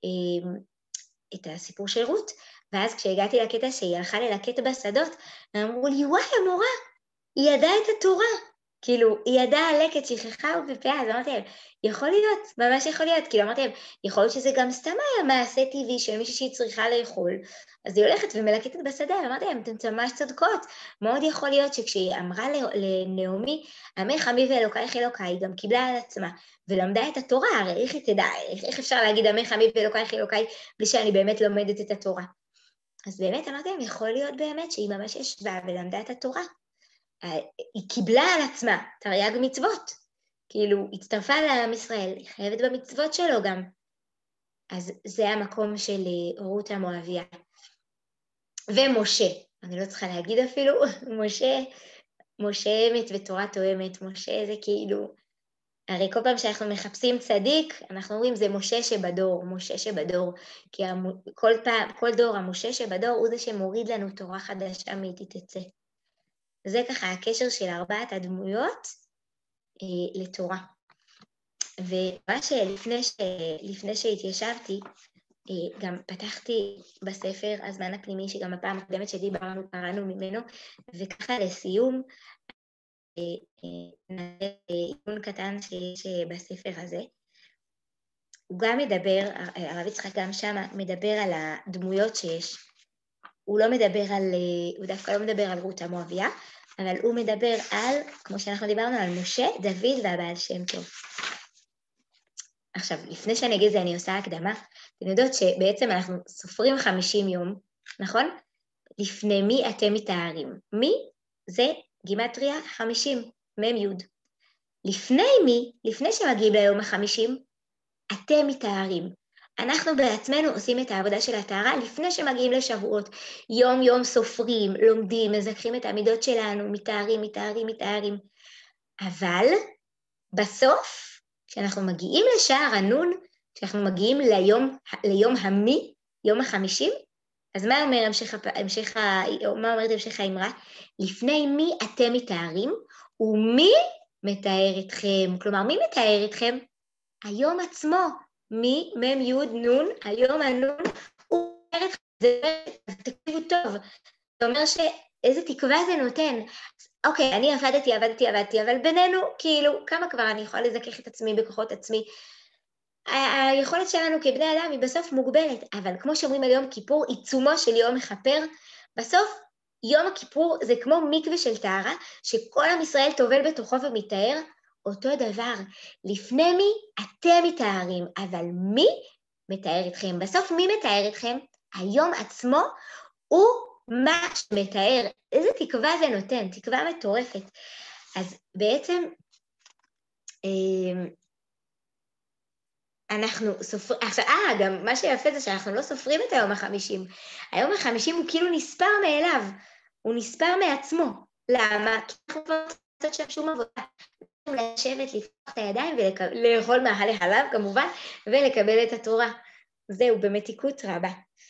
את הסיפור של רות, ואז כשהגעתי לקטע שהיא הלכה ללקט בשדות, אמרו לי, וואי, המורה, היא ידעה את התורה. כאילו, היא ידעה לקט, שכחה ובפאה, אז אמרתי להם, יכול להיות, ממש יכול להיות, כאילו אמרתי להם, יכול להיות שזה גם סתם היה מעשה טבעי של מישהי שהיא צריכה לאכול, אז היא הולכת ומלקטת בשדה, אמרתי להם, אתם ממש צודקות, מאוד יכול להיות שכשהיא אמרה לנעמי, עמך עמי ואלוקייך אלוקיי, היא גם קיבלה על עצמה, ולמדה את התורה, הרי איך היא תדע, איך אפשר להגיד עמך עמי ואלוקייך אלוקיי, בלי שאני באמת לומדת את התורה. אז באמת אמרתי להם, יכול להיות באמת שהיא ממש ישבה ולמדה את התורה. היא קיבלה על עצמה תרי"ג מצוות, כאילו הצטרפה לעם ישראל, היא חייבת במצוות שלו גם. אז זה המקום של רות המואביה. ומשה, אני לא צריכה להגיד אפילו, משה, משה אמת ותורה תואמת, משה זה כאילו, הרי כל פעם שאנחנו מחפשים צדיק, אנחנו אומרים זה משה שבדור, משה שבדור, כי כל פעם, כל דור המשה שבדור הוא זה שמוריד לנו תורה חדשה מאיתי תצא. זה ככה הקשר של ארבעת הדמויות אה, לתורה. ומה שלפני ש... לפני שהתיישבתי, אה, גם פתחתי בספר הזמן הפנימי, שגם הפעם הקודמת שדיברנו, קראנו ממנו, וככה לסיום, עיון קטן שיש בספר הזה. הוא גם מדבר, הרב יצחק גם שם מדבר על הדמויות שיש. הוא לא מדבר על, הוא דווקא לא מדבר על רות המואביה, אבל הוא מדבר על, כמו שאנחנו דיברנו, על משה, דוד והבעל שם טוב. עכשיו, לפני שאני אגיד זה, אני עושה הקדמה. אתם יודעות שבעצם אנחנו סופרים חמישים יום, נכון? לפני מי אתם מתארים? מי זה גימטריה חמישים, מם יוד. לפני מי, לפני שמגיעים ליום החמישים, אתם מתארים. אנחנו בעצמנו עושים את העבודה של הטהרה לפני שמגיעים לשבועות. יום יום סופרים, לומדים, מזכחים את המידות שלנו, מתארים, מתארים, מתארים. אבל בסוף, כשאנחנו מגיעים לשער הנון, כשאנחנו מגיעים ליום, ליום המי, יום החמישים, אז מה אומר המשך, המשך, מה אומרת המשך האמרה? לפני מי אתם מתארים, ומי מתאר אתכם? כלומר, מי מתאר אתכם? היום עצמו, מי, מם, יוד, נון, היום הנון, הוא מתאר אתכם, זה תקשיבו טוב, זה אומר שאיזה תקווה זה נותן. אוקיי, אני עבדתי, עבדתי, עבדתי, אבל בינינו, כאילו, כמה כבר אני יכולה לזכך את עצמי בכוחות עצמי? היכולת שלנו כבני אדם היא בסוף מוגבלת, אבל כמו שאומרים על יום כיפור, עיצומו של יום מכפר, בסוף יום הכיפור זה כמו מקווה של טהרה, שכל עם ישראל טובל בתוכו ומתאר, אותו דבר. לפני מי אתם מתארים, אבל מי מתאר אתכם? בסוף מי מתאר אתכם? היום עצמו הוא מה שמתאר. איזה תקווה זה נותן, תקווה מטורפת. אז בעצם אנחנו סופרים, עכשיו, אה, גם מה שיפה זה שאנחנו לא סופרים את היום החמישים. היום החמישים הוא כאילו נספר מאליו, הוא נספר מעצמו. למה? כי אנחנו כבר לעשות שם שום עבודה. לשבת, לפתוח את הידיים ולאכול מאכלי חלב כמובן, ולקבל את התורה. זהו, במתיקות רבה.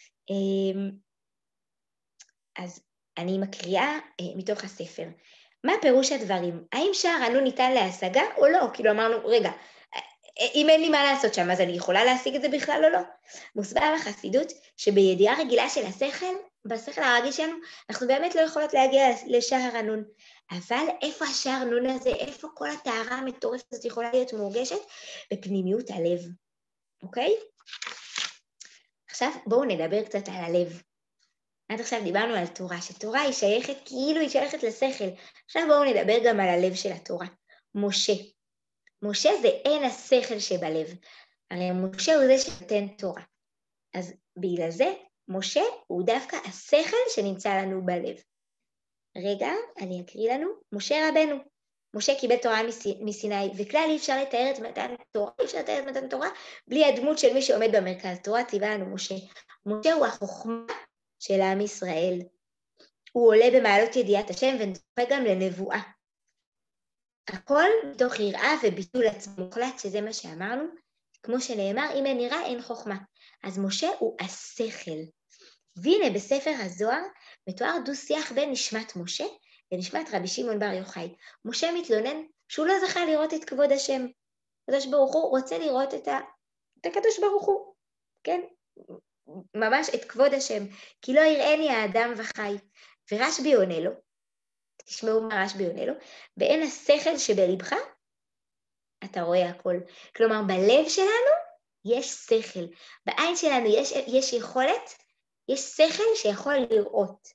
אז אני מקריאה מתוך הספר. מה פירוש הדברים? האם שער הנון ניתן להשגה או לא? כאילו אמרנו, רגע, אם אין לי מה לעשות שם, אז אני יכולה להשיג את זה בכלל או לא? מוסבר בחסידות שבידיעה רגילה של השכל, בשכל הרגיל שלנו, אנחנו באמת לא יכולות להגיע לשער הנון. אבל איפה השער הנון הזה, איפה כל הטהרה המטורפת הזאת יכולה להיות מורגשת? בפנימיות הלב, אוקיי? עכשיו בואו נדבר קצת על הלב. עד עכשיו דיברנו על תורה, שתורה היא שייכת, כאילו היא שייכת לשכל. עכשיו בואו נדבר גם על הלב של התורה. משה. משה זה אין השכל שבלב. הרי משה הוא זה שנותן תורה. אז בגלל זה, משה הוא דווקא השכל שנמצא לנו בלב. רגע, אני אקריא לנו. משה רבנו. משה קיבל תורה מסיני, וכלל אי אפשר לתאר את מתן תורה, אי אפשר לתאר את מתן תורה, בלי הדמות של מי שעומד במרכז. תורה ציווה לנו משה. משה הוא החוכמה של עם ישראל. הוא עולה במעלות ידיעת השם ונזוכה גם לנבואה. הכל מתוך יראה וביטול עצמו מוחלט, שזה מה שאמרנו, כמו שנאמר, אם אין יראה אין חוכמה. אז משה הוא השכל. והנה בספר הזוהר מתואר דו שיח בין נשמת משה ונשמת רבי שמעון בר יוחאי. משה מתלונן שהוא לא זכה לראות את כבוד השם. הקדוש ברוך הוא רוצה לראות את, ה... את הקדוש ברוך הוא, כן? ממש את כבוד השם, כי לא יראני האדם וחי. ורשב"י עונה לו, תשמעו מה רשב"י עונה לו, באין השכל שבלבך, אתה רואה הכל. כלומר, בלב שלנו יש שכל, בעין שלנו יש, יש יכולת, יש שכל שיכול לראות.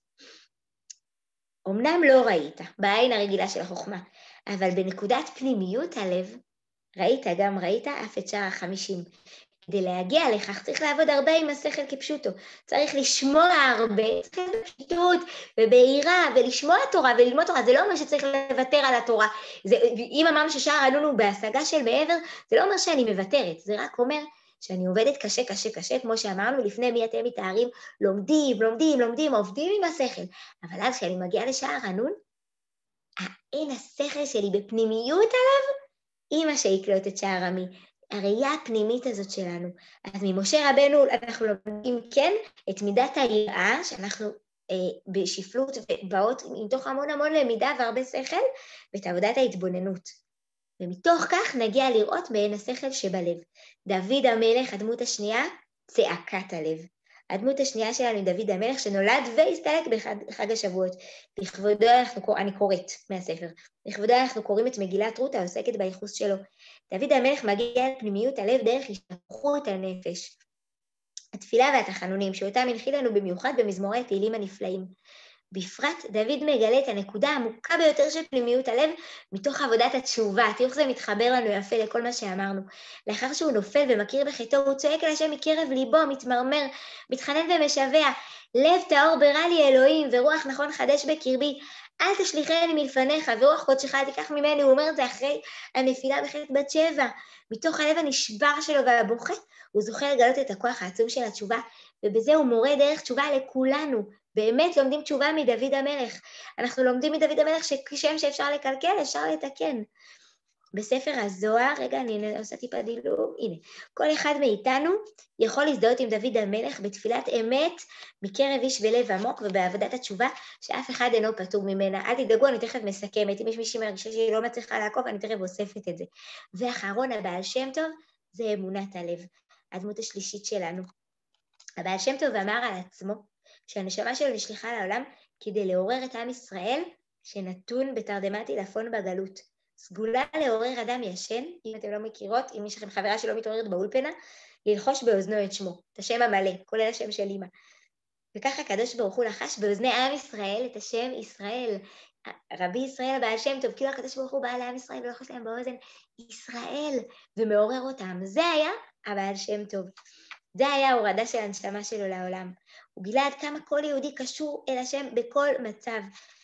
אמנם לא ראית, בעין הרגילה של החוכמה, אבל בנקודת פנימיות הלב, ראית גם ראית אף את שער החמישים. כדי להגיע לכך צריך לעבוד הרבה עם השכל כפשוטו, צריך לשמוע הרבה, צריך בפשיטות ובהירה, ולשמוע תורה וללמוד תורה, זה לא אומר שצריך לוותר על התורה, זה, אם אמרנו ששער הנון הוא בהשגה של מעבר, זה לא אומר שאני מוותרת, זה רק אומר שאני עובדת קשה קשה קשה, כמו שאמרנו לפני מי אתם מתארים, לומדים, לומדים, לומדים, עובדים עם השכל, אבל אז כשאני מגיעה לשער הנון, אין השכל שלי בפנימיות עליו, אמא שיקלוט את שער עמי, הראייה הפנימית הזאת שלנו. אז ממשה רבנו אנחנו לומדים כן את מידת היראה, שאנחנו אה, בשפלות ובאות מתוך המון המון למידה והרבה שכל, ואת עבודת ההתבוננות. ומתוך כך נגיע לראות בעין השכל שבלב. דוד המלך, הדמות השנייה, צעקת הלב. הדמות השנייה שלנו היא דוד המלך שנולד והסתלק בחג השבועות. לכבודו אנחנו, אני קוראת מהספר, לכבודו אנחנו קוראים את מגילת רות העוסקת בייחוס שלו. דוד המלך מגיע לפנימיות הלב דרך השתפכות הנפש. התפילה והתחנונים שאותם הנחיל לנו במיוחד במזמורי התהילים הנפלאים. בפרט דוד מגלה את הנקודה העמוקה ביותר של פנימיות הלב מתוך עבודת התשובה. תראו איך זה מתחבר לנו יפה לכל מה שאמרנו. לאחר שהוא נופל ומכיר בחטאו, הוא צועק אל השם מקרב ליבו, מתמרמר, מתחנן ומשווע. לב טהור ברא לי אלוהים ורוח נכון חדש בקרבי. אל תשליכני מלפניך, ורוח קודשך אל תיקח ממני, הוא אומר את זה אחרי הנפילה בחטא בת שבע, מתוך הלב הנשבר שלו והבוכה, הוא זוכה לגלות את הכוח העצום של התשובה, ובזה הוא מורה דרך תשובה לכולנו, באמת לומדים תשובה מדוד המלך, אנחנו לומדים מדוד המלך שכשם שאפשר לקלקל, אפשר לתקן. בספר הזוהר, רגע, אני עושה טיפה דילוג, הנה, כל אחד מאיתנו יכול להזדהות עם דוד המלך בתפילת אמת מקרב איש ולב עמוק ובעבודת התשובה שאף אחד אינו פטור ממנה. אל תדאגו, אני תכף מסכמת, אם יש מישהי מרגישה שהיא לא מצליחה לעקוב, אני תכף אוספת את זה. ואחרון, הבעל שם טוב, זה אמונת הלב, הדמות השלישית שלנו. הבעל שם טוב אמר על עצמו שהנשמה שלו נשלחה לעולם כדי לעורר את עם ישראל שנתון בתרדמת עילפון בגלות. סגולה לעורר אדם ישן, אם אתם לא מכירות, אם יש לכם חברה שלא מתעוררת באולפנה, ללחוש באוזנו את שמו, את השם המלא, כולל השם של אמא. וככה הקדוש ברוך הוא לחש באוזני עם ישראל את השם ישראל. רבי ישראל הבעל שם טוב, כאילו הקדוש ברוך הוא בא לעם ישראל ולחש להם באוזן ישראל, ומעורר אותם. זה היה הבעל שם טוב. זה היה ההורדה של הנשמה שלו לעולם. הוא גילה עד כמה כל יהודי קשור אל השם בכל מצב.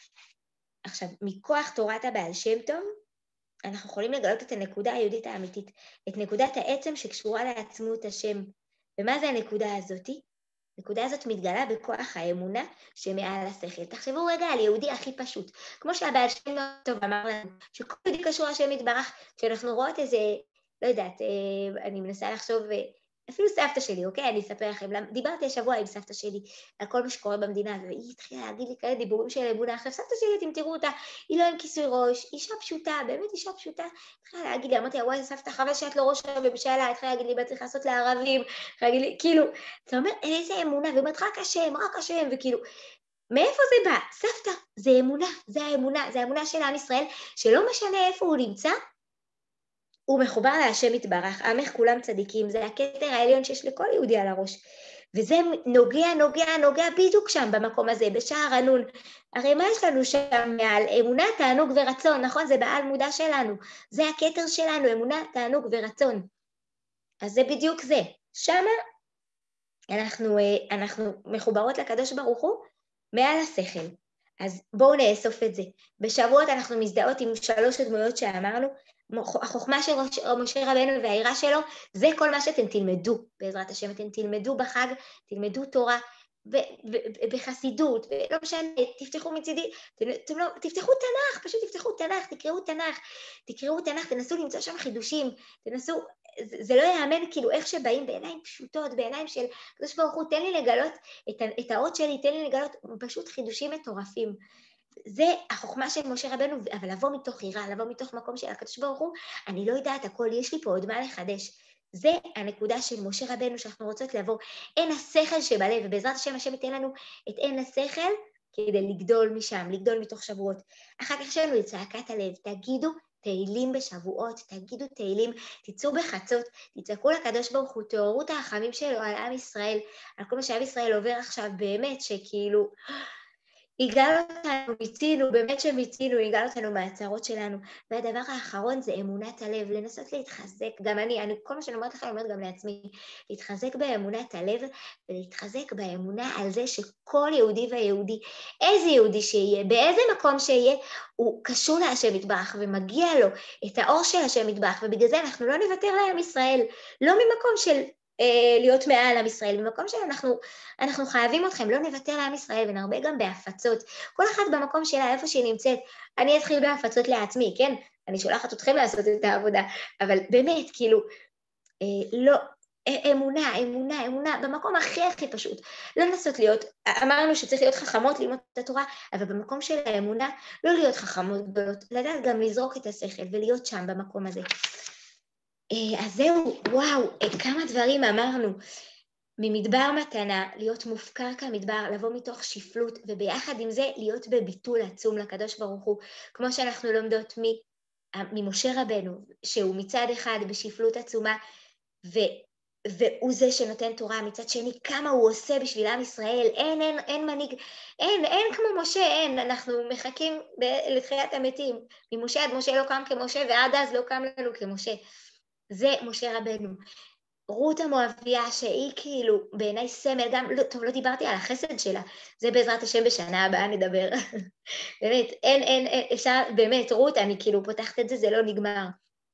עכשיו, מכוח תורת הבעל שם טוב, אנחנו יכולים לגלות את הנקודה היהודית האמיתית, את נקודת העצם שקשורה לעצמות השם. ומה זה הנקודה הזאת? הנקודה הזאת מתגלה בכוח האמונה שמעל השכל. תחשבו רגע על יהודי הכי פשוט. כמו שהבעל שם טוב אמר לנו, שכל יהודי קשור לשם יתברך, כשאנחנו רואות איזה, לא יודעת, אני מנסה לחשוב, אפילו סבתא שלי, אוקיי? אני אספר לכם, דיברתי השבוע עם סבתא שלי על כל מה שקורה במדינה, והיא התחילה להגיד לי כאלה דיבורים של אמונה. עכשיו סבתא שלי, אתם תראו אותה, היא לא עם כיסוי ראש, אישה פשוטה, באמת אישה פשוטה. התחילה להגיד לי, אמרתי, וואי, סבתא, חבל שאת לא ראש הממשלה, התחילה להגיד לי, צריך לעשות לערבים, התחילה להגיד לי, כאילו, אתה אומר, איזה אמונה, ואומרת, רק השם, רק השם, וכאילו, מאיפה זה בא? סבתא, זה אמונה, זה האמונה, זה האמונה של עם ישראל, שלא משנה איפה הוא נמצא, הוא מחובר להשם יתברך, עמך כולם צדיקים, זה הכתר העליון שיש לכל יהודי על הראש, וזה נוגע, נוגע, נוגע בדיוק שם במקום הזה, בשער הנון. הרי מה יש לנו שם מעל? אמונה, תענוג ורצון, נכון? זה בעל מודע שלנו, זה הכתר שלנו, אמונה, תענוג ורצון. אז זה בדיוק זה. שמה אנחנו, אנחנו מחוברות לקדוש ברוך הוא מעל השכל. אז בואו נאסוף את זה. בשבועות אנחנו מזדהות עם שלוש הדמויות שאמרנו, החוכמה של משה רבנו והעירה שלו, זה כל מה שאתם תלמדו, בעזרת השם אתם תלמדו בחג, תלמדו תורה, בחסידות, ולא משנה, תפתחו מצידי, אתם לא, תפתחו תנ"ך, פשוט תפתחו תנ"ך, תקראו תנ"ך, תקראו תנ"ך, תנסו למצוא שם חידושים, תנסו, זה, זה לא יאמן כאילו איך שבאים בעיניים פשוטות, בעיניים של קדוש ברוך הוא, תן לי לגלות את, את האות שלי, תן לי לגלות פשוט חידושים מטורפים. זה החוכמה של משה רבנו, אבל לבוא מתוך עירה, לבוא מתוך מקום של הקדוש ברוך הוא, אני לא יודעת הכל, יש לי פה עוד מה לחדש. זה הנקודה של משה רבנו שאנחנו רוצות לעבור, אין השכל שבלב, ובעזרת השם השם ייתן לנו את אין השכל, כדי לגדול משם, לגדול מתוך שבועות. אחר כך שלנו את צעקת הלב, תגידו תהילים בשבועות, תגידו תהילים, תצאו בחצות, תצעקו לקדוש ברוך הוא, תעוררו את הרחמים שלו על עם ישראל, על כל מה שעם ישראל עובר עכשיו, באמת שכאילו, יגאל אותנו, מיצינו, באמת שמיצינו, יגאל אותנו מהצרות שלנו. והדבר האחרון זה אמונת הלב, לנסות להתחזק, גם אני, אני כל מה שאני אומרת לך, אני אומרת גם לעצמי, להתחזק באמונת הלב, ולהתחזק באמונה על זה שכל יהודי ויהודי, איזה יהודי שיהיה, באיזה מקום שיהיה, הוא קשור להשם יתברך, ומגיע לו את האור של השם יתברך, ובגלל זה אנחנו לא נוותר לעם ישראל, לא ממקום של להיות מעל עם ישראל, במקום שאנחנו אנחנו חייבים אתכם, לא נוותר לעם ישראל, ונרבה גם בהפצות, כל אחד במקום שלה, איפה שהיא נמצאת, אני אתחיל בהפצות לעצמי, כן? אני שולחת אתכם לעשות את העבודה, אבל באמת, כאילו, אה, לא, אמונה, אמונה, אמונה, במקום הכי הכי פשוט, לא לנסות להיות, אמרנו שצריך להיות חכמות ללמוד את התורה, אבל במקום של האמונה, לא להיות חכמות גדולות, לדעת גם לזרוק את השכל, ולהיות שם במקום הזה. אז זהו, וואו, כמה דברים אמרנו, ממדבר מתנה, להיות מופקר כמדבר, לבוא מתוך שפלות, וביחד עם זה להיות בביטול עצום לקדוש ברוך הוא, כמו שאנחנו לומדות ממשה רבנו, שהוא מצד אחד בשפלות עצומה, ו, והוא זה שנותן תורה, מצד שני כמה הוא עושה בשביל עם ישראל, אין, אין, אין מנהיג, אין, אין כמו משה, אין, אנחנו מחכים לתחיית המתים, ממשה עד משה לא קם כמשה, ועד אז לא קם לנו כמשה. זה משה רבנו. רות המואביה שהיא כאילו בעיניי סמל, גם, לא, טוב, לא דיברתי על החסד שלה, זה בעזרת השם בשנה הבאה נדבר. באמת, אין, אין, אין, אפשר, באמת, רות, אני כאילו פותחת את זה, זה לא נגמר.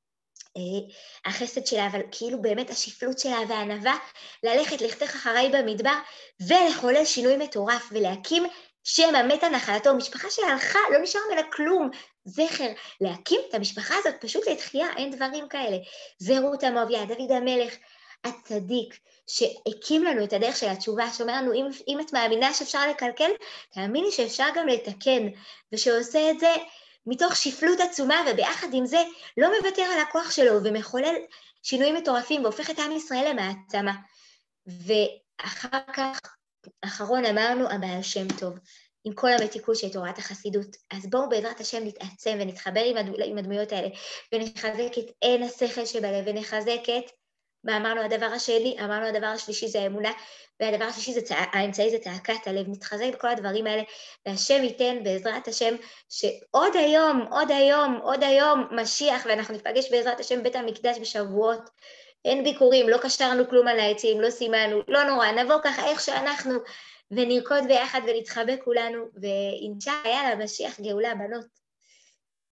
החסד שלה, אבל כאילו באמת השפלות שלה והענווה, ללכת לכתך אחריי במדבר, ולחולל שינוי מטורף, ולהקים שם המתה נחלתו, משפחה שהלכה, לא נשאר ממנה כלום, זכר, להקים את המשפחה הזאת פשוט לתחייה, אין דברים כאלה. זה רות המואביה, דוד המלך, הצדיק, שהקים לנו את הדרך של התשובה, שאומר לנו, אם, אם את מאמינה שאפשר לקלקל, תאמיני שאפשר גם לתקן, ושעושה את זה מתוך שפלות עצומה, וביחד עם זה לא מוותר על הכוח שלו, ומחולל שינויים מטורפים, והופך את עם ישראל למעצמה. ואחר כך, אחרון אמרנו, הבעל שם טוב, עם כל המתיקות של תורת החסידות. אז בואו בעזרת השם נתעצם ונתחבר עם, הדמ... עם הדמויות האלה, ונחזק את עין השכל שבלב, ונחזק את, מה אמרנו הדבר השני? אמרנו הדבר השלישי זה האמונה, והדבר השלישי זה, צע... האמצעי זה צעקת הלב, נתחזק בכל הדברים האלה, והשם ייתן בעזרת השם, שעוד היום, עוד היום, עוד היום משיח, ואנחנו נפגש בעזרת השם בית המקדש בשבועות, אין ביקורים, לא קשרנו כלום על העצים, לא סימנו, לא נורא, נבוא ככה איך שאנחנו, ונרקוד ביחד ונתחבק כולנו, ואינשאללה, יאללה, משיח גאולה, בנות.